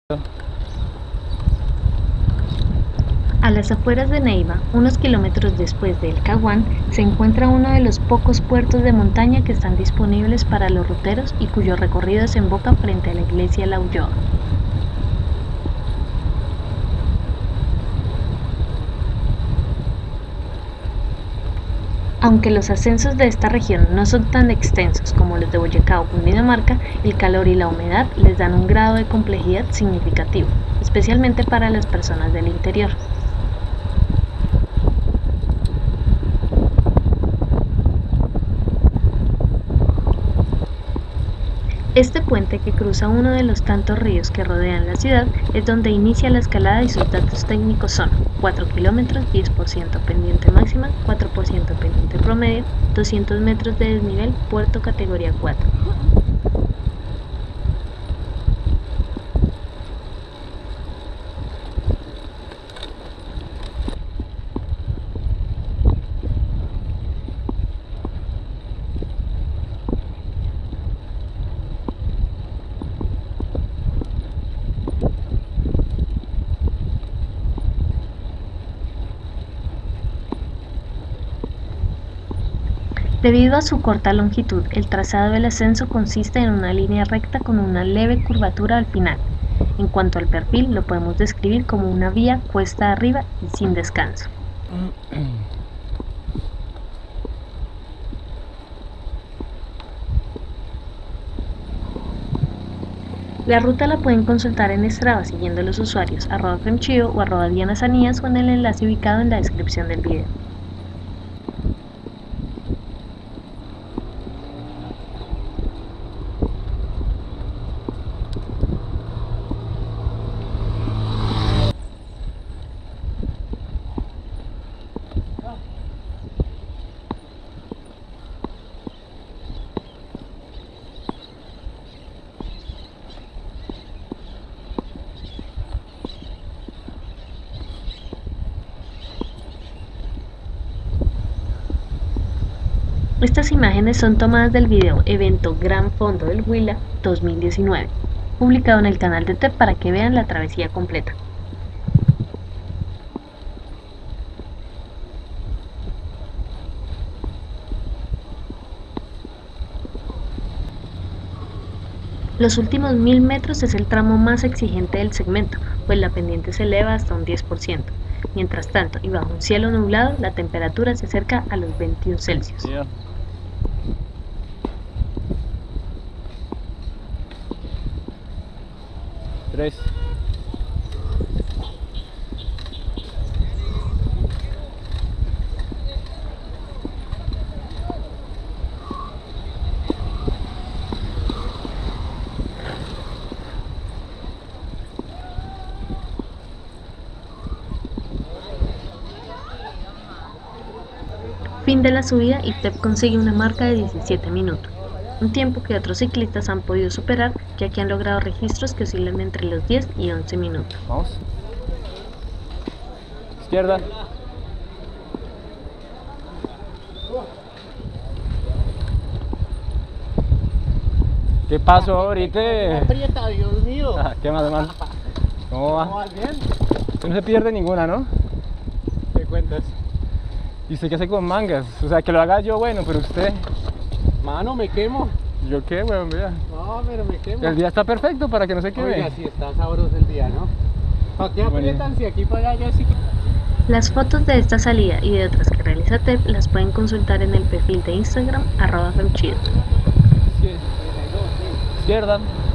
A las afueras de Neiva, unos kilómetros después de El Caguán, se encuentra uno de los pocos puertos de montaña que están disponibles para los ruteros y cuyo recorrido desemboca frente a la iglesia La Ulloa. Aunque los ascensos de esta región no son tan extensos como los de Boyacá o Cundinamarca, el calor y la humedad les dan un grado de complejidad significativo, especialmente para las personas del interior. Este puente, que cruza uno de los tantos ríos que rodean la ciudad, es donde inicia la escalada y sus datos técnicos son 4 kilómetros, 10% pendiente máxima, 4% pendiente promedio, 200 metros de desnivel, puerto categoría 4. Debido a su corta longitud, el trazado del ascenso consiste en una línea recta con una leve curvatura al final. En cuanto al perfil, lo podemos describir como una vía cuesta arriba y sin descanso. La ruta la pueden consultar en Strava siguiendo a los usuarios @femchio o @dianasanías o en el enlace ubicado en la descripción del video. Estas imágenes son tomadas del video Evento Gran Fondo del Huila 2019, publicado en el canal de TEP para que vean la travesía completa. Los últimos 1000 metros es el tramo más exigente del segmento, pues la pendiente se eleva hasta un 10%. Mientras tanto, y bajo un cielo nublado, la temperatura se acerca a los 21 Celsius. Yeah. Tres. Fin de la subida y TEP consigue una marca de 17 minutos, un tiempo que otros ciclistas han podido superar, ya que han logrado registros que oscilan entre los 10 y 11 minutos. Vamos. Izquierda. ¿Qué pasó ahorita? Aprieta, Dios mío. ¿Qué más, hermano? ¿Cómo va? ¿Cómo vas bien? Usted no se pierde ninguna, ¿no? ¿Qué cuentas? ¿Y usted qué hace con mangas? O sea, que lo haga yo, bueno, pero usted... Mano, me quemo. ¿Yo qué, weón? Vea. No, pero me quemo. El día está perfecto para que no se queme. Oiga, sí está sabroso el día, ¿no? ¿Para qué aprietan si aquí para allá sí que... Las fotos de esta salida y de otras que realiza TEP las pueden consultar en el perfil de Instagram @femchio. Izquierda.